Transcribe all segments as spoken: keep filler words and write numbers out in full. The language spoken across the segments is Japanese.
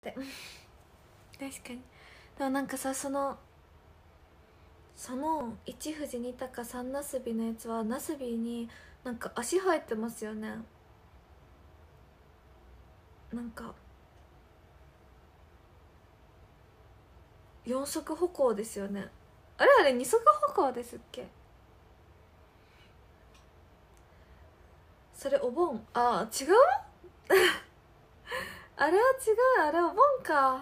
って確かに。でもなんかさ、そのそのいち富士に鷹さんなすびのやつはなすびになんか足生えてますよね。なんか四足歩行ですよね。あれあれ二足歩行ですっけ。それお盆、あ違うあれは違う、あれお盆か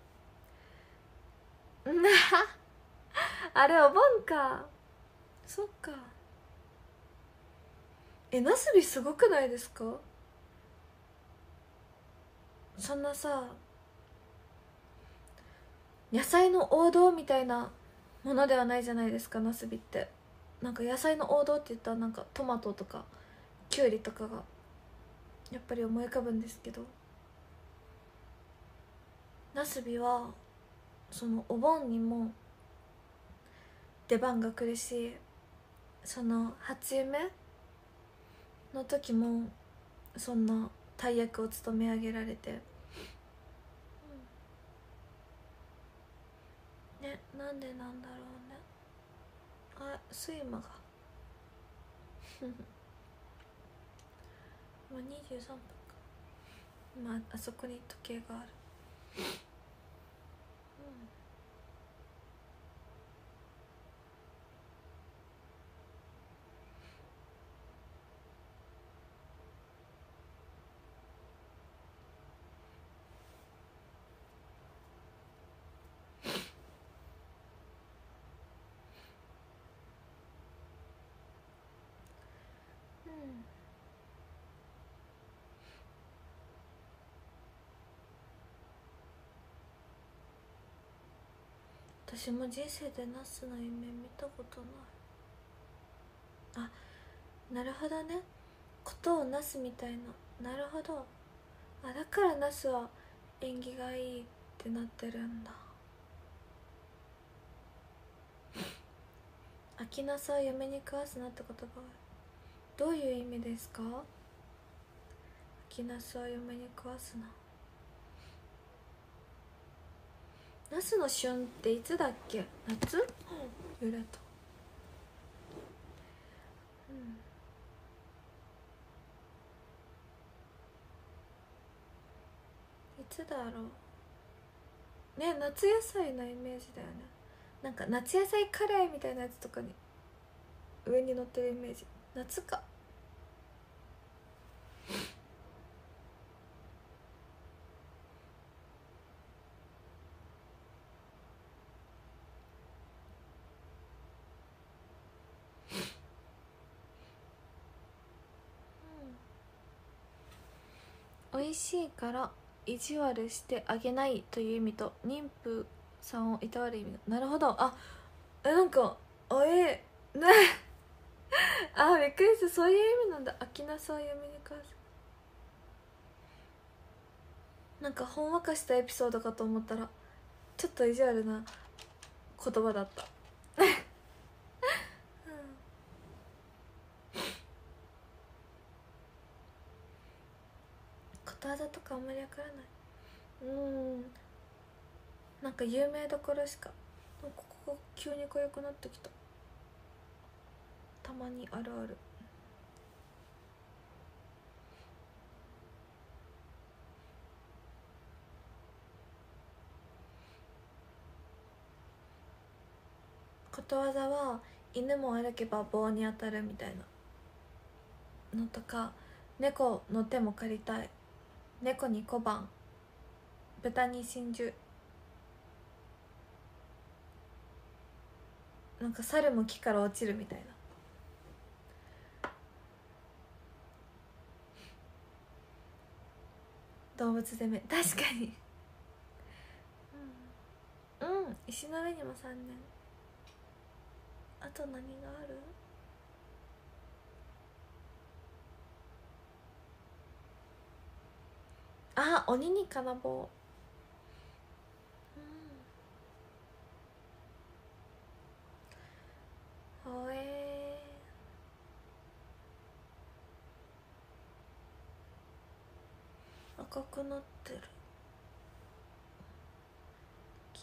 あれお盆か。そっか。え、なすびすごくないですか。そんなさ野菜の王道みたいなものではないじゃないですか、なすびって。なんか野菜の王道って言ったらなんかトマトとかきゅうりとかがやっぱり思い浮かぶんですけど、なすびはそのお盆にも出番が来るし、その初夢の時もそんな大役を務め上げられて、うん、ね、なんでなんだろうね。あ、睡魔がもうにじゅうさんぷんか。まああそこに時計がある。うん、うん私も人生でナスの夢見たことない。あ、なるほどね。ことをなすみたいな。なるほど。あ、だからナスは縁起がいいってなってるんだ。秋ナスは嫁に食わすなって言葉はどういう意味ですか。秋ナスは嫁に食わすな。ナスの旬っていつだっけ。夏。揺れた。うん、いつだろうね。夏野菜のイメージだよね。なんか夏野菜カレーみたいなやつとかに上に乗ってるイメージ。夏か。美味しいから意地悪してあげないという意味と妊婦さんをいたわる意味が。なるほど。あえ、なんかあえねあ、びっくりした。そういう意味なんだ。秋菜さん読みに関す。なんかほんわかしたエピソードかと思ったらちょっと意地悪な言葉だった、うん、ことわざとかあんまりわからない。うん、なんか有名どころしか。ここが急に痒くなってきた。たまにあるある。ことわざは犬も歩けば棒に当たるみたいなのとか、猫の手も借りたい、猫に小判、豚に真珠、なんか猿も木から落ちるみたいな。動物でめ確かにうん、うん、石の上にもさんねん。あと何がある。あ、鬼に金棒。うん、ほえー、赤くなってる。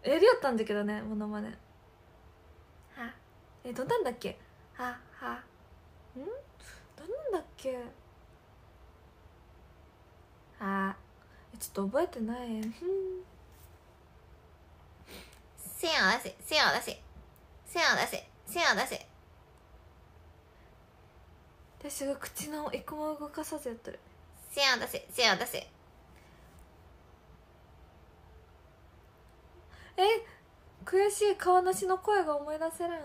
やりよったんだけどね、モノマネ。はえどんなんだっけ、ははんどんなんだっけ、あちょっと覚えてない。せや出せせや出せせや出せせや出せ、私が口の一個も動かさずやってる。せや出せせや出せ、え悔しい、顔なしの声が思い出せるん。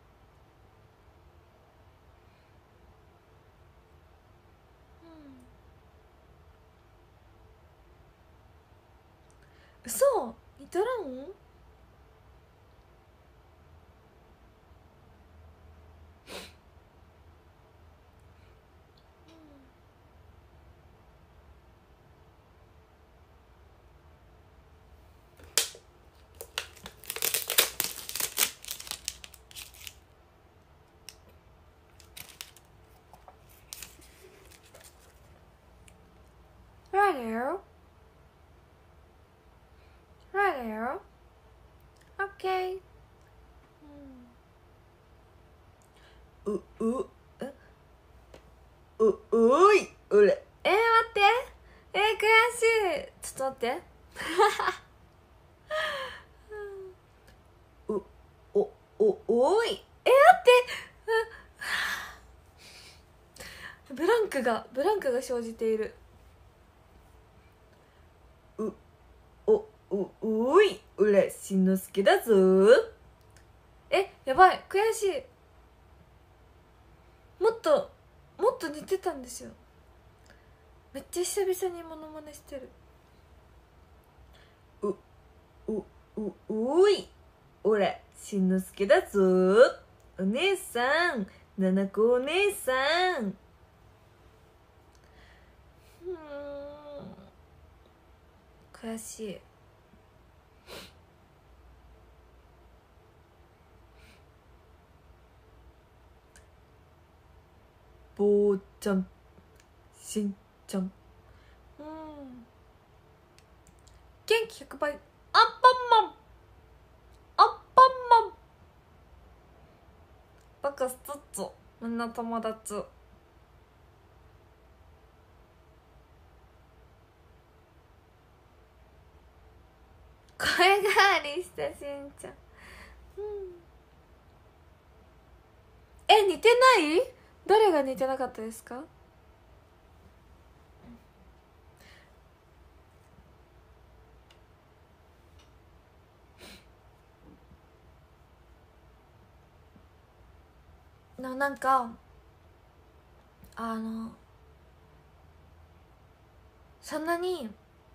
嘘、似とらん。Right there. Right there. Okay. う、う、えう、うい、うれ。えー、待って。えー、悔しい。ちょっと待って。う、お、お、おい。えー、待って。ブランクが、ブランクが生じている。う、お、う、うい、うれ、しんのすけだぞ。え、やばい、悔しい。もっともっと似てたんですよ。めっちゃ久々にモノマネしてる。ううううい、俺しんのすけだぞ。お姉さん、ななこお姉さん。うん、悔しい。ぼうちゃん、しんちゃん。うん、元気ひゃくばい、アンパンマン、アンパンマン。バカスツッツ、みんな友達。声変わりしたしんちゃん。うん、え、似てない？誰が似てなかったですか？な、なんかあのそんなに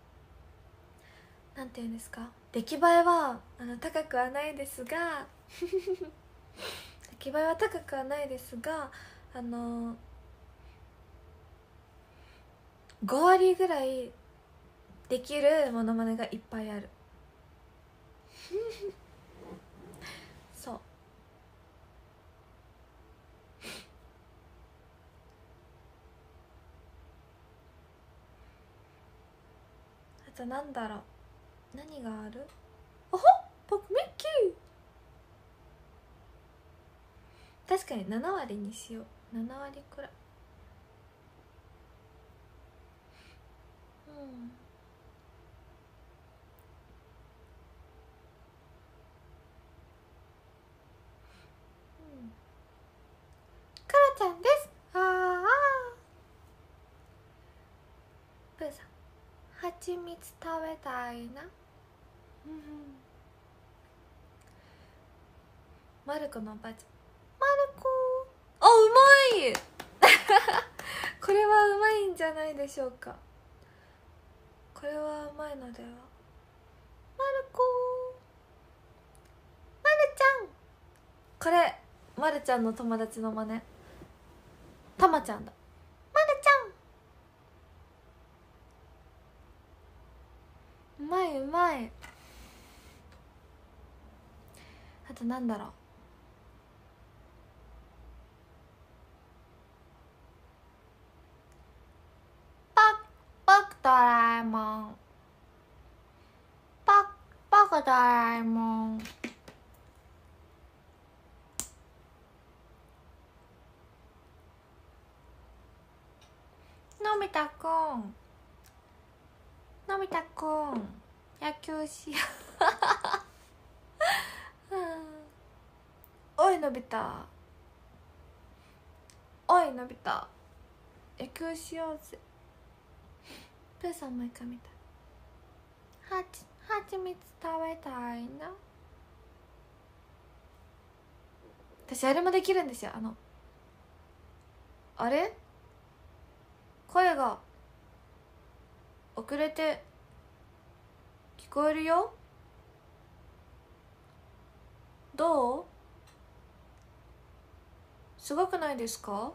なんていうんですか、出来栄えはあの高くはないですが出来栄えは高くはないですが、あのご割ぐらいできるモノマネがいっぱいあるそう、あとなんだろう、何がある？あはっ、パクミッキー。確かになな割にしよう。なな割くらい。うん、カラちゃんです。ああ、プーさん、はちみつ食べたいな。うん、マルコのおばあちゃん、マルコ。あ、うまいこれはうまいんじゃないでしょうか。これはうまいのでは。マルコ、マルちゃん。これマルちゃんの友達の真似、たまちゃんだ。マルちゃん、うまいうまい。あとなんだろう、パクパクドラえもん、パクパクこドラえもん。のび太くん、のび太くん、野球しようおいのび太、おいのび太、野球しようぜ。プーさんも一回見た。はちはちみつ食べたいな。私あれもできるんですよ。あのあれ声が遅れて聞こえるよ。どう？すごくないですか？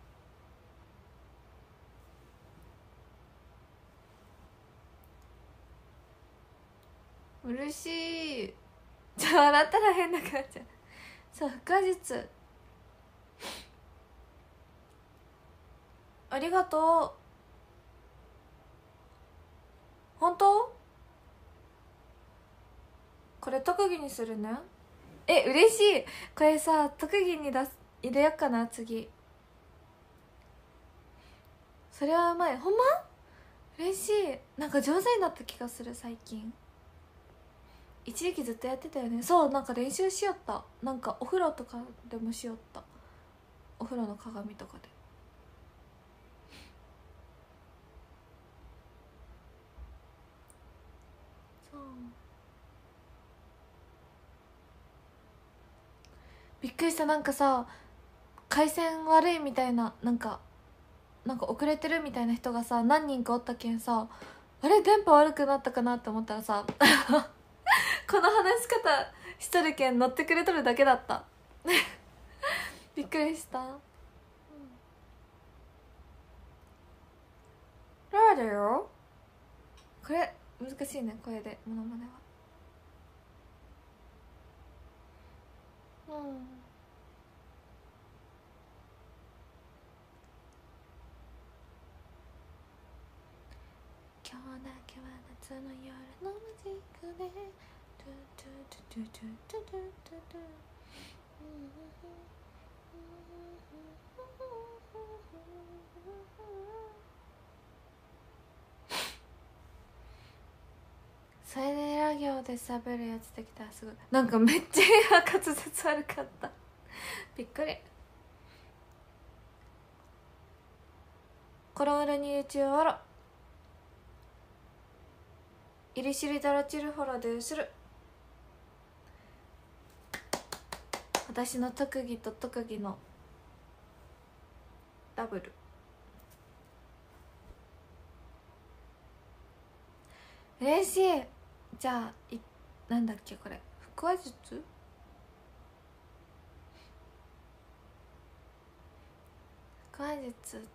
嬉しい。じゃあ笑ったら変な感じ。そう、不可実。ありがとう。本当？これ特技にするね。え、嬉しい。これさ、特技に出す入れよっかな、次。それはうまい。ほんま？嬉しい。なんか上手になった気がする、最近。一時期ずっとやってたよね。そう、なんか練習しよった。なんかお風呂とかでもしよった。お風呂の鏡とかで。そう、びっくりした。なんかさ、回線悪いみたいな、なんかなんか遅れてるみたいな人がさ何人かおったけんさ、あれ電波悪くなったかなって思ったらさこの話し方しとるけん乗ってくれとるだけだったびっくりした。うん、ラーだよ。これ難しいね、声でモノマネは。うん、今日だけは夏の夜のマジックでトゥトゥトゥトゥトゥトゥトゥトゥ、それでラ行で喋るやつできたらすごい。なんかめっちゃ滑舌悪かったびっくり。この裏に YouTube あら入りしりだらちるほらでする。私の特技と特技のダブル。嬉しい。じゃあいなんだっけこれ、腹話術。腹話術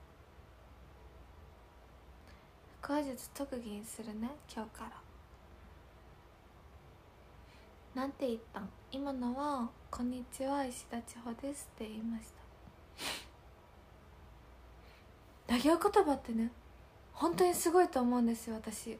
腹話術特技にするね、今日から。なんて言ったん？今のは「こんにちは石田千穂です」って言いました。ラ行言葉ってね本当にすごいと思うんですよ、私。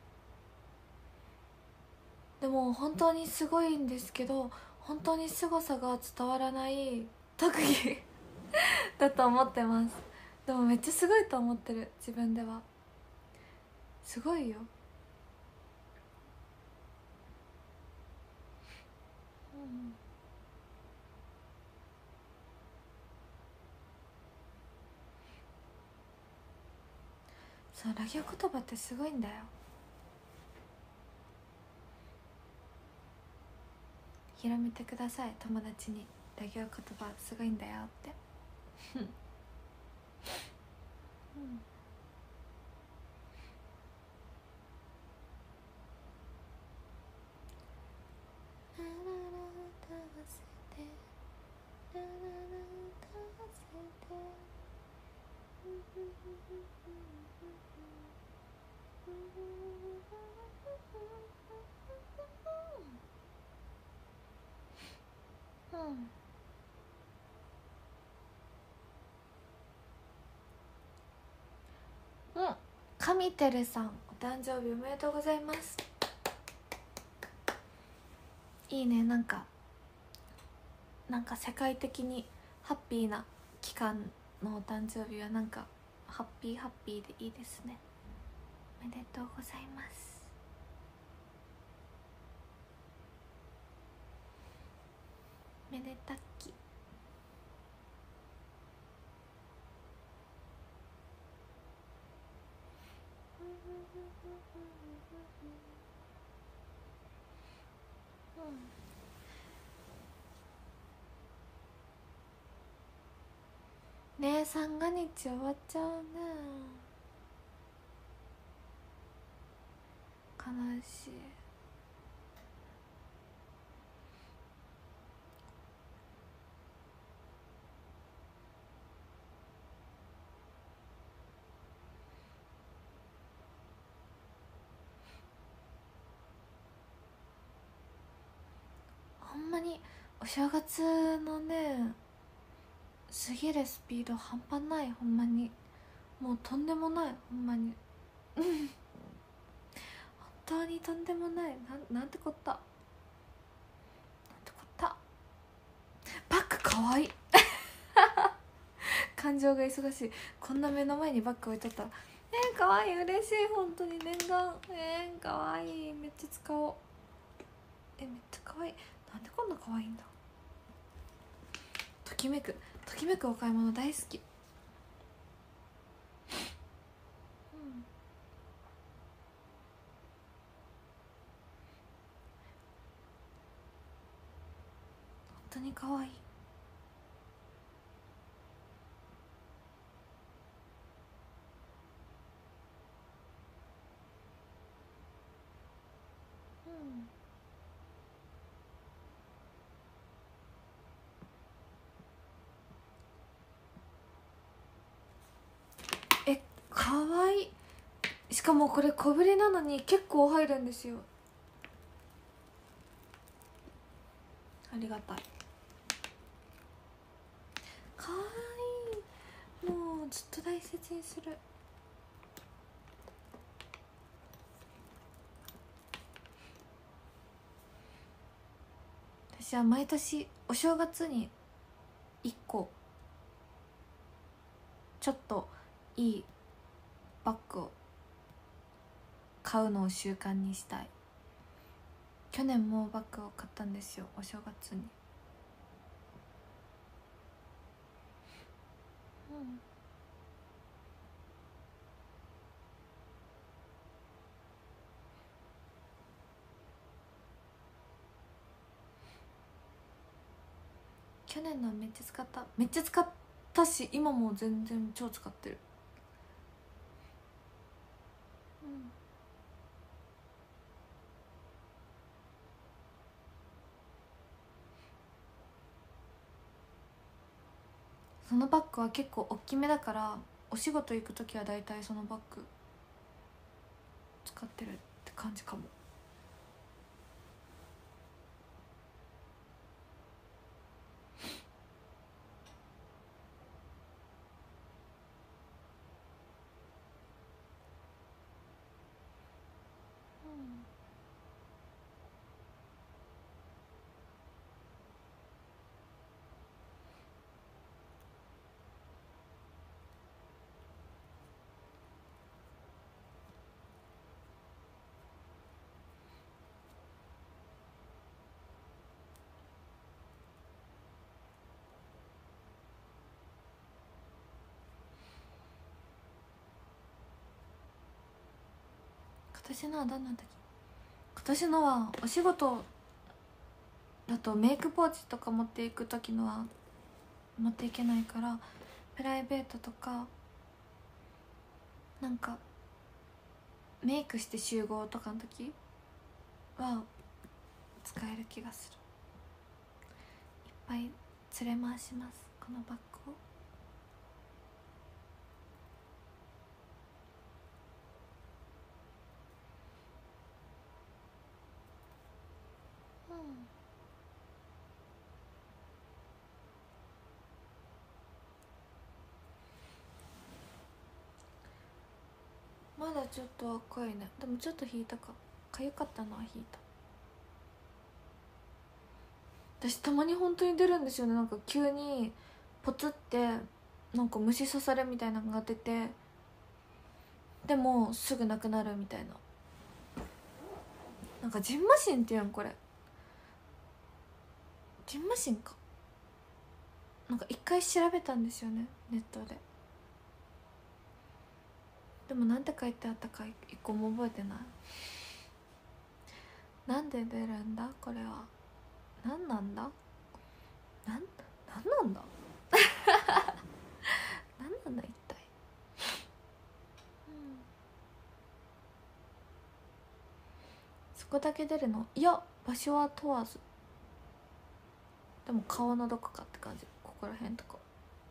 でも本当にすごいんですけど、本当に凄さが伝わらない特技だと思ってます。でもめっちゃすごいと思ってる、自分では。すごいよ。うん、そう、ラ行言葉ってすごいんだよ。広めてください、友達に。ラ行言葉すごいんだよってうん、うん、神てるさんお誕生日おめでとうございます。 いいね。なんかなんか世界的にハッピーな期間のお誕生日はなんかハッピーハッピーでいいですね。おめでとうございます。めでたき。うん、ねえ三が日終わっちゃうね。悲しい。ほんまにお正月のね過ぎるスピード半端ない。ほんまにもうとんでもない。ほんまに本当にとんでもない。な ん, なんてこったなんてこったバッグかわいい感情が忙しい。こんな目の前にバッグ置いとったらえー、かわいい。嬉しい。本当に念願。えー、かわいい。めっちゃ使おう。えめっちゃかわいい。なんでこんなかわいいんだ。ときめくときめくお買い物大好き。うん、本当にかわいい。うん、えかわいい。しかもこれ小ぶりなのに結構入るんですよ。ありがたい。かわいい。もうずっと大切にする。私は毎年お正月にいっこちょっといいバッグを買うのを習慣にしたい。去年もバッグを買ったんですよ、お正月に。うん、去年のめっちゃ使っためっちゃ使ったし今も全然超使ってる。うん、そのバッグは結構大きめだからお仕事行く時はだいたいそのバッグ使ってるって感じかも。うん、今年のはどんなんだっけ。今年のはお仕事だとメイクポーチとか持っていく時のは持っていけないから、プライベートとかなんかメイクして集合とかの時は使える気がする。いっぱい連れ回しますこのバッグを。うん、まだちょっと赤いね。でもちょっと引いたか。かゆかったのは引いた。 私たまに本当に出るんですよね。なんか急にポツってなんか虫刺されみたいなのが出て、でもすぐなくなるみたいな。なんかジンマシンっていうんこれ、ジンマシンかなんか一回調べたんですよね、ネットで。でもなんて書いてあったか一個も覚えてない。なんで出るんだこれは。なんなんだなんなんなんだなんなんだ一体、うん、そこだけ出るの？いや場所は問わず。でも顔のどこかって感じ、ここら辺とか。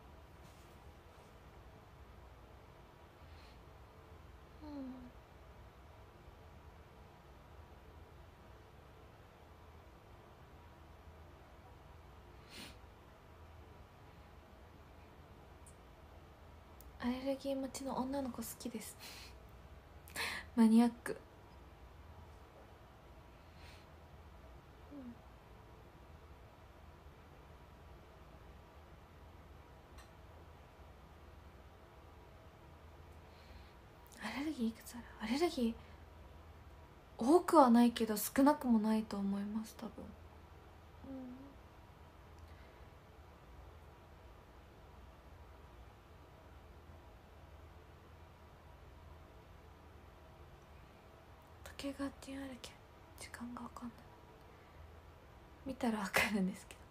アレルギー持ちの女の子好きですマニアック、うん、アレルギーいくつある？アレルギー多くはないけど少なくもないと思います多分、うん、時計がって言われけ時間が分かんない。見たら分かるんですけど。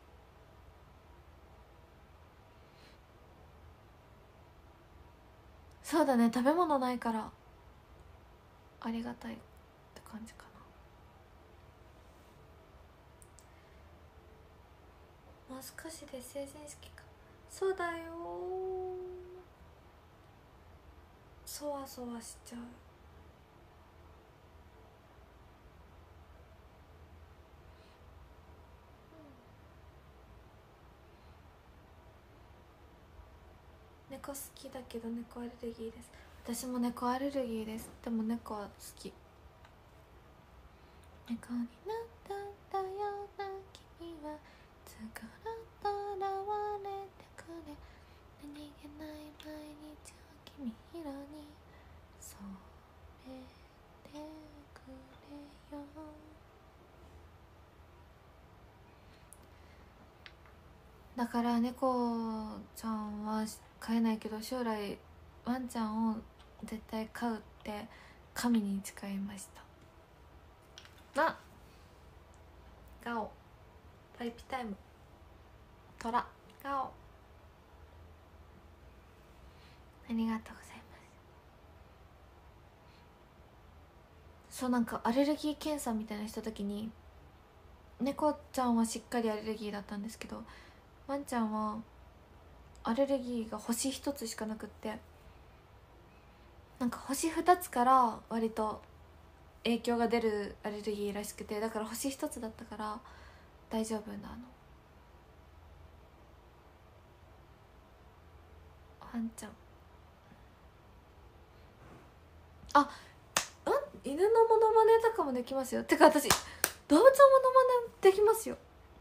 そうだね、食べ物ないからありがたいって感じかな。もう少しで成人式か。そうだよ、そわそわしちゃう。猫好きだけど猫アレルギーです。私も猫アレルギーです。でも猫は好き。猫になったんだよな君はいつからとらわれてくれ、何気ない毎日を君色に染めてくれよ。だから猫ちゃんは飼えないけど、将来ワンちゃんを絶対飼うって神に誓いました。あ、ガオパイピタイムトラガオ、ありがとうございます。そうなんかアレルギー検査みたいなした時に、猫ちゃんはしっかりアレルギーだったんですけど、ワンちゃんはアレルギーが星一つしかなくって、なんか星二つから割と影響が出るアレルギーらしくて、だから星一つだったから大丈夫なの。ワンちゃん、あ、うん、犬のモノマネとかもできますよ。てか私動物のモノマネできますよ。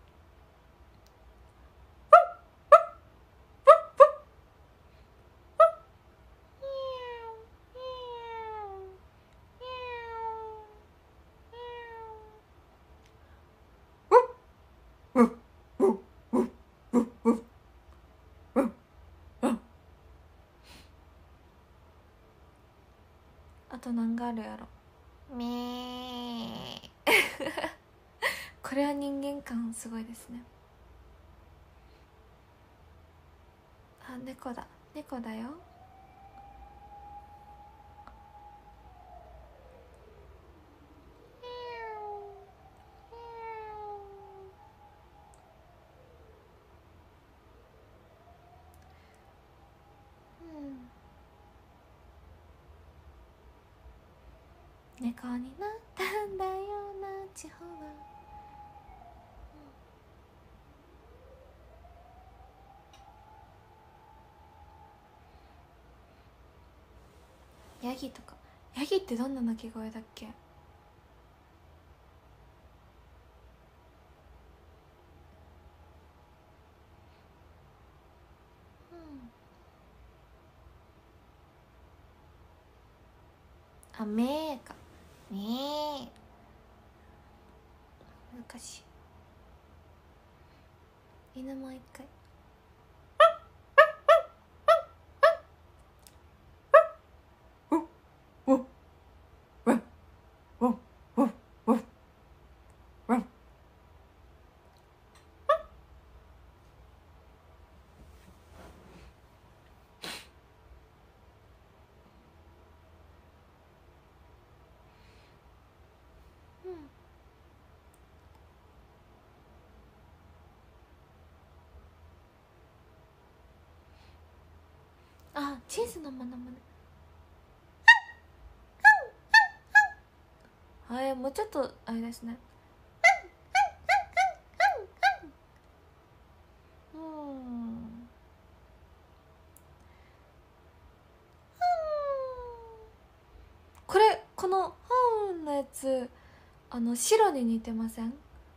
あと何があるやろ。めーこれは人間感すごいですね。あ、猫だ、猫だよ。猫になったんだよな地方は、うん、ヤギとか。ヤギってどんな鳴き声だっけ？ はめーかねえ難しい。犬もう一回あ、チーズのものまね。はい、もうちょっとあれですね。うんこれこのハウンのやつあの白に似てません？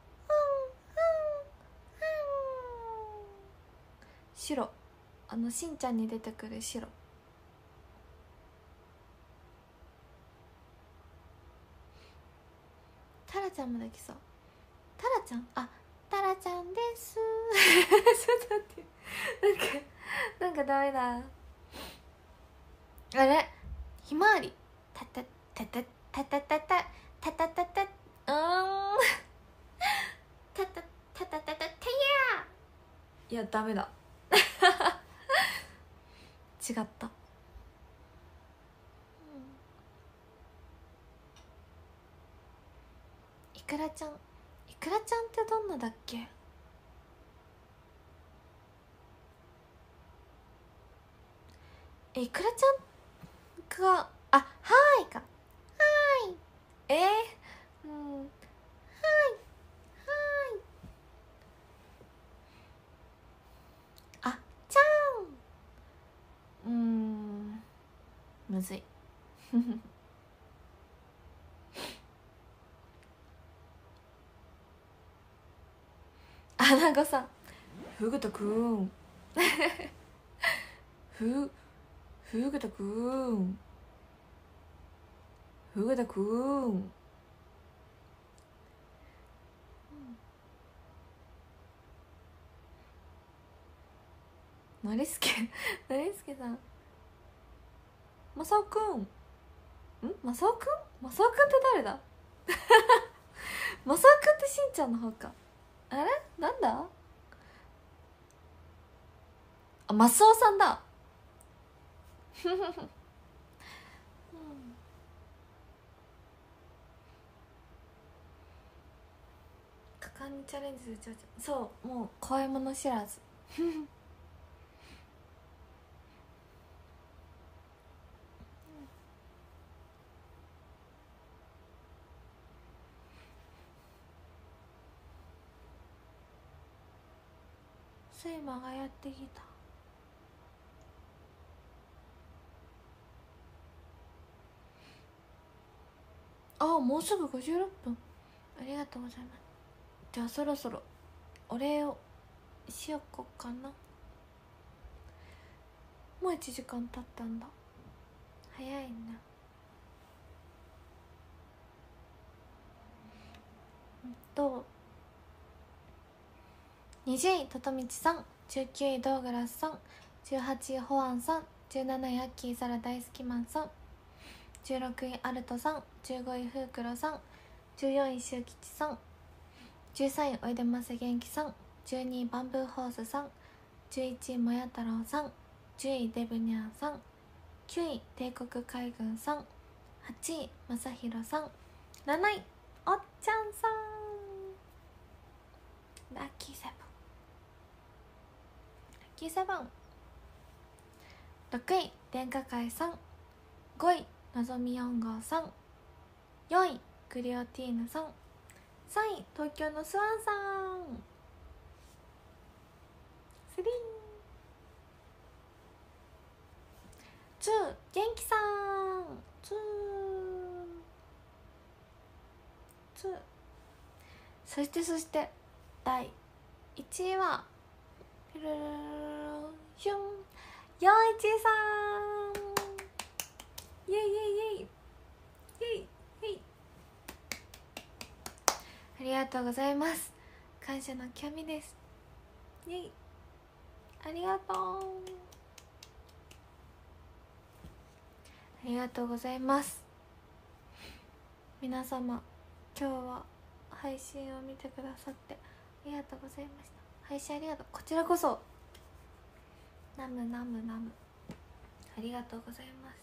白あのしんちゃんに出てくる白。タラちゃんもできそう。タラちゃんあタラちゃんですちょっと待ってなんかなんかダメだ。あれひまわりタタタタタタタタタタタタうーんタタタタタタタタいやダメだ違った、いくらちゃんいくらちゃんってどんなだっけ？えいくらちゃんがあはーいかはーいえー、うんはーいはーいあちゃんうーんむずいあなんかさふぐたくんふふぐたくんふぐたくんのりすけのりすけさんまさおくんんまさおくんまさおくんって誰だまさおくんってしんちゃんの方か。あれなんだあマスオさんだうん、果敢にチャレンジするちゃうちゃうそうもう怖いもの知らず睡魔がやってきた。あもうすぐごじゅうろっぷんありがとうございます。じゃあそろそろお礼をしよっこかな。もういちじかん経ったんだ早いな。うんとにじゅういととみちさん、じゅうきゅういドーグラスさん、じゅうはちいホアンさん、じゅうなないアッキーサラ大好きマンさん、じゅうろくいアルトさん、じゅうごいフークロさん、じゅうよんいシュウキチさん、じゅうさんいおいでませ元気さん、じゅうにいバンブーホースさん、じゅういちいもや太郎さん、じゅういデブニャーさん、きゅうい帝国海軍さん、はちいまさひろさん、なないおっちゃんさん、ラッキーセブンラッキーセブン、ろくい電化会さん、ごいのぞみよん号さん、よんいグリオティーヌさん、さんい東京のスワンさん、スリーツー元気さん、ツーツーそしてそしてだいいちいはピルルルルルシュンよんいちさん、イエイイエイイエイありがとうございます。感謝の極みです。イエイ、ありがとう、ありがとうございます。皆様今日は配信を見てくださってありがとうございました。配信ありがとう。こちらこそナムナムナムありがとうございます。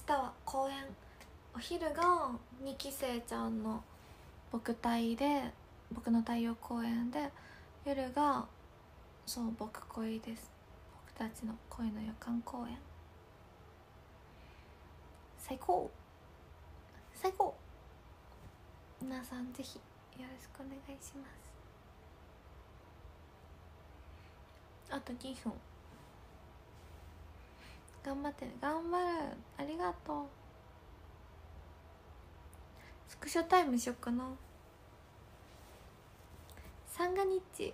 明日は公演、お昼がにき生ちゃんの僕隊で僕の太陽公演で、夜がそう僕恋です。僕たちの恋の予感公演、最高最高。皆さんぜひよろしくお願いします。あとにふん頑張ってね。頑張る、ありがとう。スクショタイムしよっかな。三が日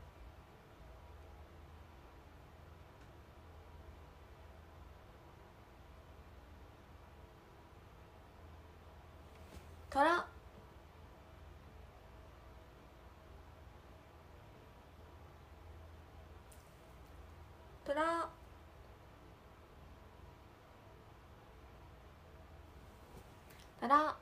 トラトラトラ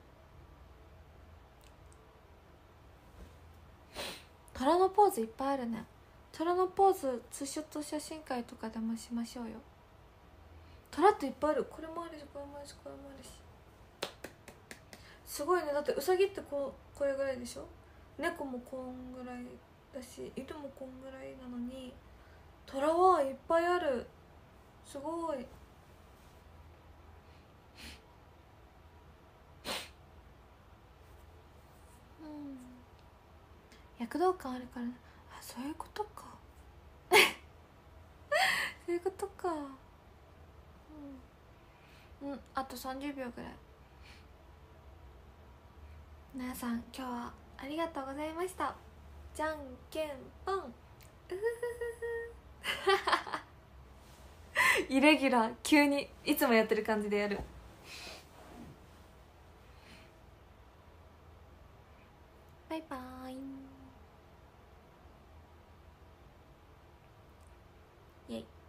トラのポーズいっぱいあるね。トラのポーズツーショット写真会とかでもしましょうよ。トラっていっぱいある。これもあるしこれもあるしこれもあるし、すごいね。だってウサギってこうこれぐらいでしょ、猫もこんぐらいだし、犬もこんぐらいなのにトラはいっぱいある。すごい。躍動感あるからね。あ、そういうことかそういうことか。うん、うん、あとさんじゅうびょうぐらい。皆さん今日はありがとうございました。じゃんけんぽん、うふふふイレギュラー、急にいつもやってる感じでやる。バイバーイ。イエイ。